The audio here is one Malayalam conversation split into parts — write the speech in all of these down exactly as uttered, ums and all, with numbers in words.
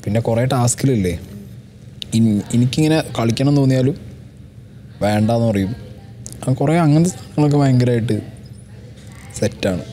പിന്നെ കുറേ ടാസ്കിലില്ലേ എനിക്കിങ്ങനെ കളിക്കണം തോന്നിയാലും വേണ്ടാന്ന് പറയും. കുറേ അങ്ങനത്തെ സാധനങ്ങളൊക്കെ ഭയങ്കരമായിട്ട് സെറ്റാണ്.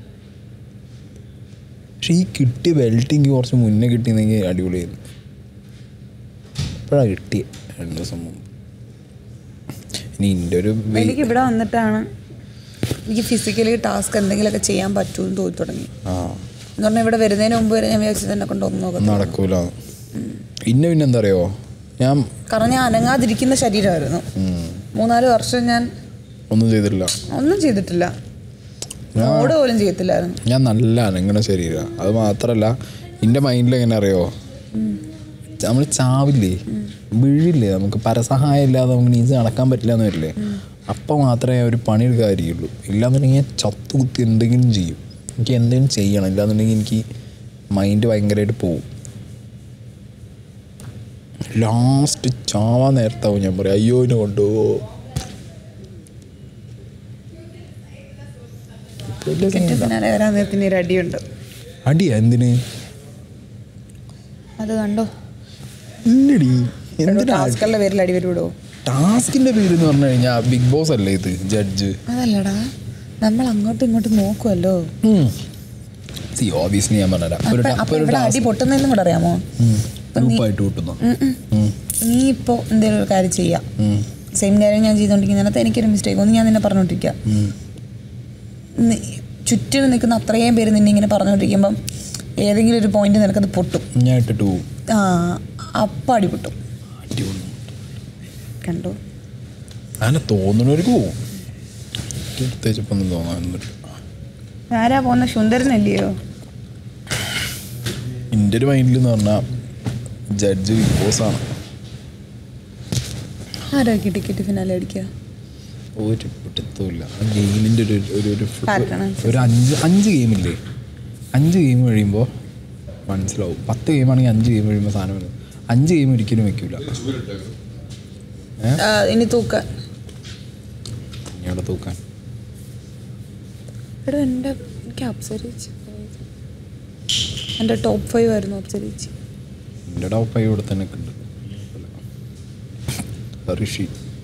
പക്ഷെ ഈ കിട്ടിയ ബെൽറ്റ് എനിക്ക് കുറച്ച് മുന്നേ കിട്ടിയെന്നെങ്കിൽ അടിപൊളിയായിരുന്നു. ഇപ്പോഴാണ് കിട്ടിയത് രണ്ട് ദിവസം മുമ്പ്. ഇനി എൻ്റെ ഒരു എനിക്ക് ഇവിടെ വന്നിട്ടാണ് എനിക്ക് ഫിസിക്കലി ടാസ്ക് എന്തെങ്കിലുമൊക്കെ ചെയ്യാൻ പറ്റുമെന്ന് തോന്നി തുടങ്ങി. ആ എന്ന് പറഞ്ഞാൽ ഇവിടെ വരുന്നതിന് മുമ്പ് വരെ ഞാൻ വിചാരിച്ചത് എന്നെ കൊണ്ടൊന്നും നോക്കാം നടക്കൂല. പിന്നെ പിന്നെ എന്താ അറിയോ, ഞാൻ കാരണം ഞാൻ അനങ്ങാതിരിക്കുന്ന ശരീരമായിരുന്നു. മൂന്നാല് വർഷം ഞാൻ ഒന്നും ചെയ്തിട്ടില്ല ഒന്നും ചെയ്തിട്ടില്ല ഓട് പോലും ചെയ്യത്തില്ലായിരുന്നു. ഞാൻ നല്ല അനങ്ങണ ശരീരമാണ്. അത് മാത്രമല്ല എൻ്റെ മൈൻഡിൽ എങ്ങനെ അറിയോ, നമ്മൾ ചാവില്ലേ വീഴില്ലേ, നമുക്ക് പരസഹായം ഇല്ലാതെ നമുക്ക് നീച്ച് നടക്കാൻ പറ്റില്ല എന്ന് വരില്ലേ, അപ്പം മാത്രമേ ഒരു പണിയെടുക്കാൻ കാര്യമുള്ളൂ. ഇല്ലാന്നുണ്ടെങ്കിൽ ഞാൻ ചത്തു കുത്തി എന്തെങ്കിലും ചെയ്യും. എനിക്ക് എന്തെങ്കിലും ചെയ്യണം, ഇല്ലാന്നുണ്ടെങ്കിൽ എനിക്ക് മൈൻഡ് ഭയങ്കരമായിട്ട് പോവും. ലാസ്റ്റ് ചാവാൻ നേരത്താവും ഞാൻ പറയാം അയ്യോ എന്നെ കൊണ്ടുപോകോ. അടിയുണ്ട്. അടിയാ എന്തിന്? അത് കണ്ടോ ഇല്ലടി, ടാസ്കുകളുടെ പേരിൽ അടി വരുവിടോ. ടാസ്കിന്റെ പേര് എന്ന് പറഞ്ഞു കഴിഞ്ഞാൽ ബിഗ് ബോസ് അല്ലേ ഇത്, ജഡ്ജ്. അതല്ലടാ, നമ്മൾ അങ്ങോട്ടും ഇങ്ങോട്ടും നോക്കുമല്ലോ. ഓബിയസ്ലി ഞാൻ പറഞ്ഞുതരാം. അടി പൊട്ടുന്നതെന്നും കൂടെ അറിയാമോ? നീ ഇപ്പോ എന്തെങ്കിലും ഒരു കാര്യം ചെയ്യാം, സെയിം കാര്യം ഞാൻ ചെയ്തോണ്ടിരിക്കുന്നതിനകത്ത് എനിക്കൊരു മിസ്റ്റേക്ക് ഒന്ന് ഞാൻ നിന്നെ പറഞ്ഞോണ്ടിരിക്കാം. ചുറ്റിനും നിൽക്കുന്ന അത്രയും പേര് നിന്നെ ഇങ്ങനെ പറഞ്ഞോണ്ടിരിക്കുമ്പം ഏതെങ്കിലും ഒരു പോയിന്റ് നിനക്കത് പൊട്ടും. ആ അപ്പം അടി പൊട്ടും. കണ്ടോ, അങ്ങനെ തോന്നുന്നവർക്ക് പോവും. തോന്നാൻ ആരാ പോന്ന സുന്ദരനല്ലയോ? എൻ്റെ ഒരു മൈൻഡിൽ എന്ന് പറഞ്ഞാൽ ജഡ്ജ് ബിഗ് ബോസ് ആണ്. ആരാക്കി ടിക്കറ്റ് ഫിനാലെ അടിക്കുക? ഒരു പിടുത്തമില്ല. ഗെയിമിൻ്റെ ഒരു ഒരു ഒരു അഞ്ച് അഞ്ച് ഗെയിമില്ലേ, അഞ്ച് ഗെയിം കഴിയുമ്പോൾ മനസ്സിലാവും. പത്ത് ഗെയിമാണെങ്കിൽ അഞ്ച് ഗെയിം കഴിയുമ്പോൾ സാധനം വരും. അഞ്ച് ഗെയിം ഒരിക്കലും വെക്കില്ല. ഇനി തൂക്കാൻ ഇനിയോടെ തൂക്കാൻ എടോ എൻ്റെ എനിക്ക് അപ്സരിച്ച് എൻ്റെ ടോപ്പ് ഫൈവ് ആയിരുന്നു അപ്സരിച്ച്. എൻ്റെ ടോപ്പ് ഫൈവ് ഇവിടെ തന്നെ ഉണ്ട്. ഋഷി,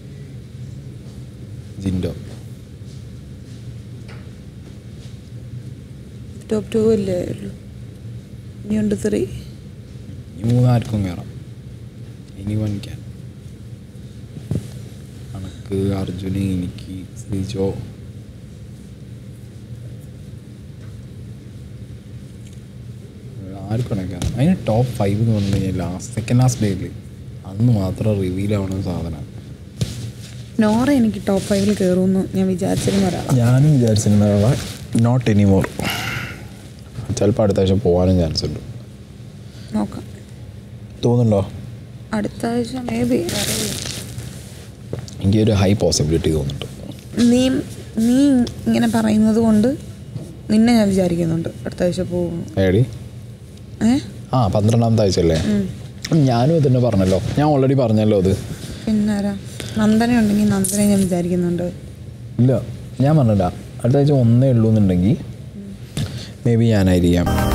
ജിൻഡോ, ടോപ്പ് ടു അല്ലേ ഉള്ളൂ. ഇനിയുണ്ട് ത്രീ. ഈ മൂന്നാർക്കും കയറാം. ഇനി വനിക്കാൻ കണക്ക് അർജുന്, എനിക്ക്, ശ്രീജോ, ആർക്കും കയറാം. അതിന് ടോപ്പ് ഫൈവ് എന്ന് പറഞ്ഞു കഴിഞ്ഞാൽ ലാസ്റ്റ് സെക്കൻഡ് ലാസ്റ്റ് ഡേയിൽ അന്ന് മാത്രം റിവീൽ ആവണ സാധനമാണ്. നോറ എനിക്ക് ടോപ്പ് ഫൈവിൽ കയറുമെന്ന് ഞാൻ വിചാരിച്ചിരുന്ന ഒരാളാണ്. ഞാനും വിചാരിച്ചിരുന്ന ഒരാളാണ്. Not anymore. ചിലപ്പോൾ അടുത്ത ആഴ്ച പോകാനും ചാൻസ് ഉണ്ട്. നോക്കാം. തോന്നുന്നുണ്ടോ? അടുത്ത ആഴ്ച മേ ബി. എനിക്കൊരു ഹൈ പോസിബിലിറ്റി തോന്നുന്നുണ്ട്. നീ നീ ഇങ്ങനെ പറയുന്നത് കൊണ്ട് നിന്നെ ഞാൻ വിചാരിക്കുന്നുണ്ട് അടുത്ത ആഴ്ച പോകും. ഏടി ഏ ആ പന്ത്രണ്ടാമത്തെ ആഴ്ച അല്ലേ? ഞാനും ഇതന്നെ പറഞ്ഞല്ലോ. ഞാൻ ഓൾറെഡി പറഞ്ഞല്ലോ അത്. പിന്നാരാ നന്ദന ഉണ്ടെങ്കിൽ നന്ദനെ ഞാൻ വിചാരിക്കുന്നുണ്ട്. ഇല്ല ഞാൻ പറഞ്ഞില്ല. അടുത്ത ആഴ്ച ഒന്നേ ഉള്ളൂ എന്നുണ്ടെങ്കിൽ മേ ബി ഞാനായിരിക്കാം.